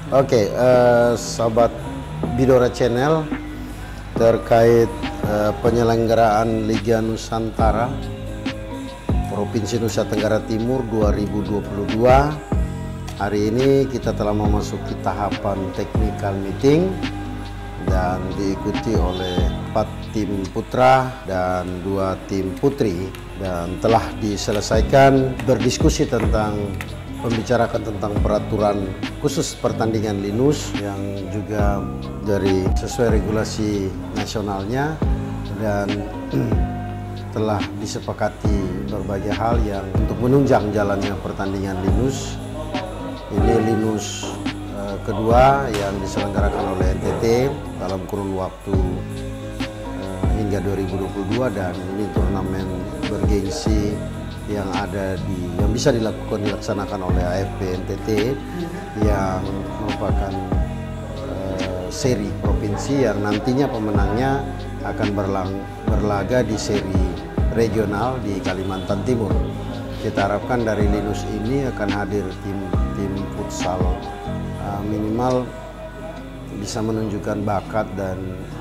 Oke, Sobat Bidora Channel, terkait penyelenggaraan Liga Nusantara Provinsi Nusa Tenggara Timur 2022, hari ini kita telah memasuki tahapan technical meeting dan diikuti oleh 4 tim putra dan 2 tim putri, dan telah diselesaikan berdiskusi tentang membicarakan tentang peraturan khusus pertandingan Linus yang juga dari sesuai regulasi nasionalnya, dan telah disepakati berbagai hal yang untuk menunjang jalannya pertandingan Linus. Ini Linus kedua yang diselenggarakan oleh NTT dalam kurun waktu hingga 2022, dan ini turnamen bergengsi yang bisa dilaksanakan oleh AFP NTT yang merupakan seri provinsi yang nantinya pemenangnya akan berlaga di seri regional di Kalimantan Timur. Kita harapkan dari Linus ini akan hadir tim futsal minimal bisa menunjukkan bakat dan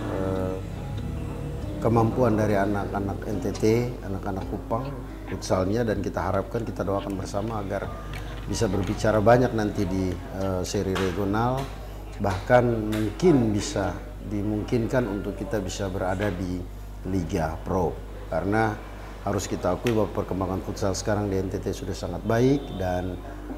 kemampuan dari anak-anak NTT, anak-anak Kupang futsalnya, dan kita harapkan, kita doakan bersama agar bisa berbicara banyak nanti di seri regional, bahkan mungkin bisa dimungkinkan untuk kita bisa berada di Liga Pro, karena harus kita akui bahwa perkembangan futsal sekarang di NTT sudah sangat baik, dan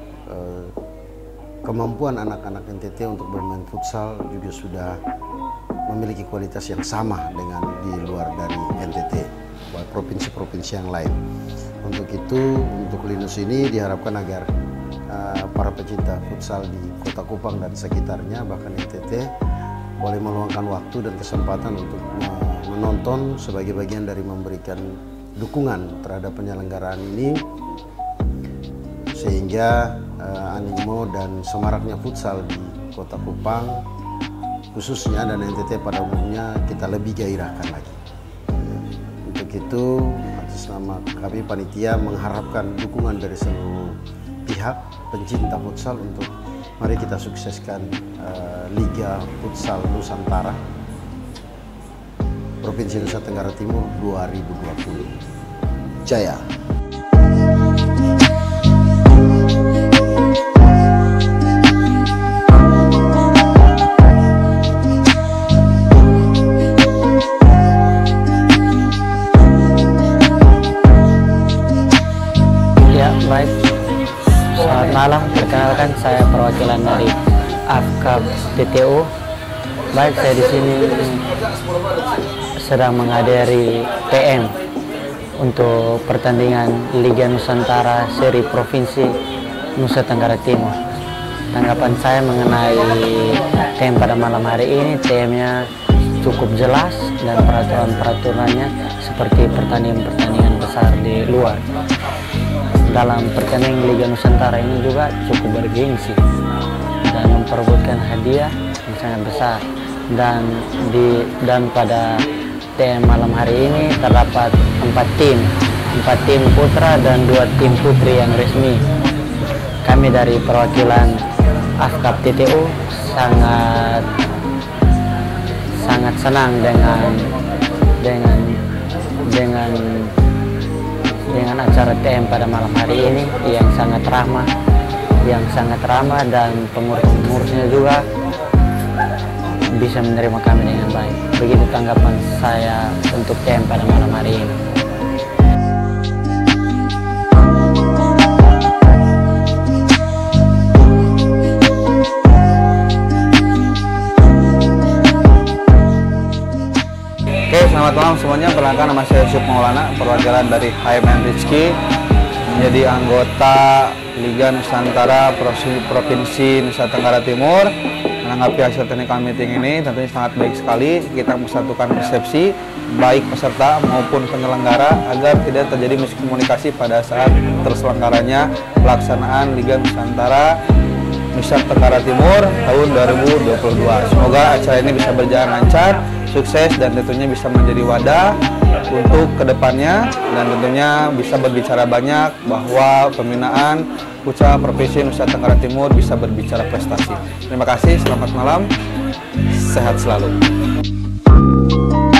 kemampuan anak-anak NTT untuk bermain futsal juga sudah memiliki kualitas yang sama dengan di luar dari NTT, provinsi-provinsi yang lain. Untuk itu, untuk Linus ini diharapkan agar para pecinta futsal di Kota Kupang dan sekitarnya, bahkan NTT, boleh meluangkan waktu dan kesempatan untuk menonton sebagai bagian dari memberikan dukungan terhadap penyelenggaraan ini, sehingga animo dan semaraknya futsal di Kota Kupang khususnya dan NTT pada umumnya kita lebih gairahkan lagi. Untuk itu, atas nama kami panitia mengharapkan dukungan dari seluruh pihak pencinta futsal untuk mari kita sukseskan Liga Futsal Nusantara Provinsi Nusa Tenggara Timur 2020. Jaya! Baik, selamat malam. Perkenalkan, saya perwakilan dari AFKAP TTO. Baik, saya di sini sedang menghadiri PM untuk pertandingan Liga Nusantara Seri Provinsi Nusa Tenggara Timur. Tanggapan saya mengenai TM pada malam hari ini, TM-nya cukup jelas dan peraturan-peraturannya seperti pertandingan-pertandingan besar di luar. Dalam pertandingan Liga Nusantara ini juga cukup bergengsi dan memperebutkan hadiah yang sangat besar, dan pada TM malam hari ini terdapat 4 tim putra dan 2 tim putri yang resmi. Kami dari perwakilan AFKAP TTO sangat senang dengan acara TM pada malam hari ini yang sangat ramah dan pengurus-pengurusnya juga bisa menerima kami dengan baik. Begitu tanggapan saya untuk TM pada malam hari ini. Selamat malam semuanya, perkenalkan nama saya Yusuf Maulana, perwakilan dari HMN Rizky, menjadi anggota Liga Nusantara Provinsi Nusa Tenggara Timur. Menanggapi hasil technical meeting ini tentunya sangat baik sekali, kita mensatukan persepsi baik peserta maupun penyelenggara agar tidak terjadi miskomunikasi pada saat terselenggaranya pelaksanaan Liga Nusantara Nusa Tenggara Timur tahun 2022. Semoga acara ini bisa berjalan lancar, sukses, dan tentunya bisa menjadi wadah untuk kedepannya, dan tentunya bisa berbicara banyak bahwa pembinaan futsal Provinsi Nusa Tenggara Timur bisa berbicara prestasi. Terima kasih, selamat malam, sehat selalu.